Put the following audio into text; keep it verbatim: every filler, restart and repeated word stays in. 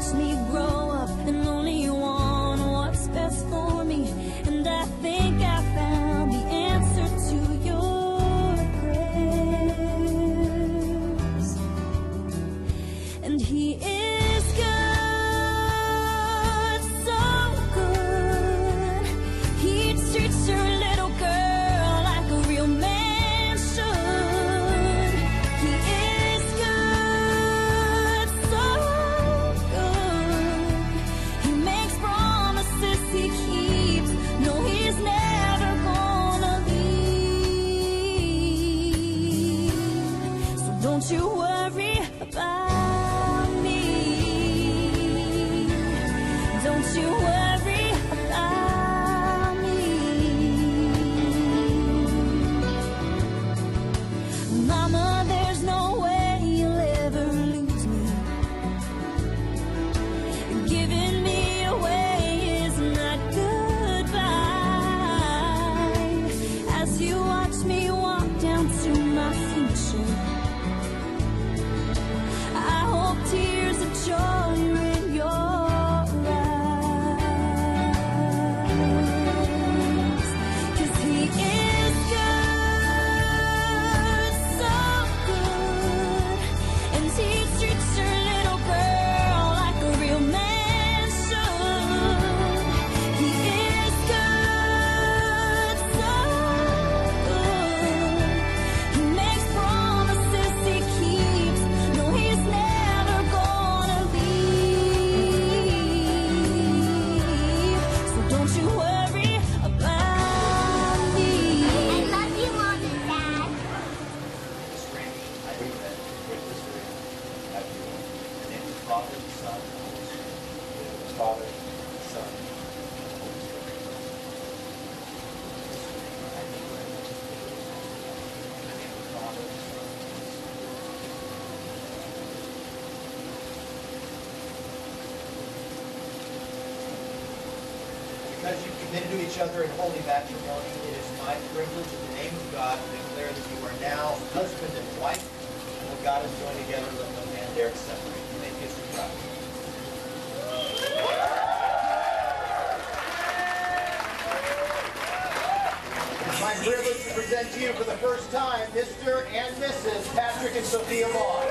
watched me grow up and only want what's best for me. And I think I found the answer to your prayers. And he is good, so good. He treats your little girl like a real man should. He is good, so good. He makes promises he keeps. No, he's never gonna leave. So don't you worry about me. Don't you worry about me. Mama, there's no way you'll ever lose me. Giving me away is not goodbye. As you watch me walk down to my future, I hope tears of joy are in your eyes. 'Cause he is good, so good. And he treats your little girl like a real man should. He is good, so good. He makes promises he keeps. No, he's never gonna leave. So don't you worry about me. I love you, Mom and Dad. I read that with this ring. Have you in the name of the Father, the Son, and the Holy Spirit. The Father, the Son, and the Holy Spirit. I do that. In the name of the Father, the Son, and the Holy Spirit. Because you committed to each other in holy matrimony, it is my privilege in the name of God to declare that you are now husband and wife, and what God has joined together, let no man dare to separate. You may kiss your bride. It's my privilege to present to you for the first time, Mister and Missus Patrick and Sophia Moss.